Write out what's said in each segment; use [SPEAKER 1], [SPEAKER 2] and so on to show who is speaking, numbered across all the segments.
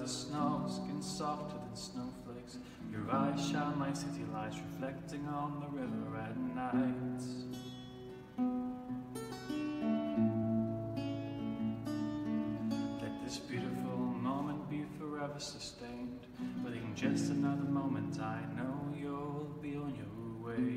[SPEAKER 1] the snow, skin softer than snowflakes. Your eyes shine like city lights, reflecting on the river at night. Let this beautiful moment be forever sustained. But in just another moment, I know you'll be on your way.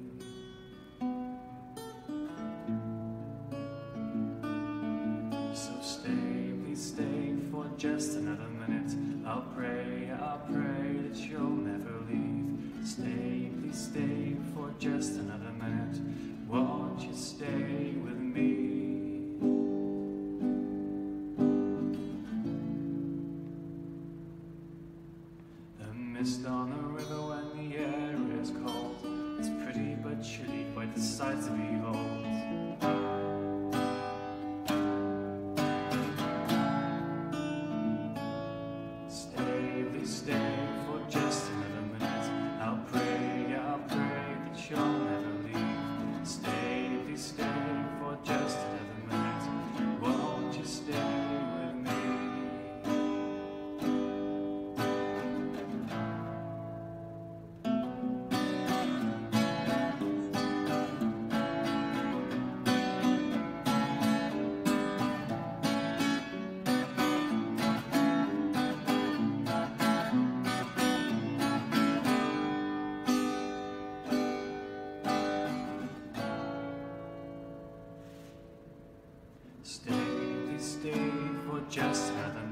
[SPEAKER 1] So stay, please stay for just another minute. I'll pray that you'll never leave. Stay, please stay for just another minute. Won't you stay with me? The mist on the river when the air is cold. It's pretty but chilly, quite the sight to behold. Stay for just another minute. I'll pray that you'll never leave. Stay, please stay for just another minute. Won't you stay with me? Stay, please stay for just another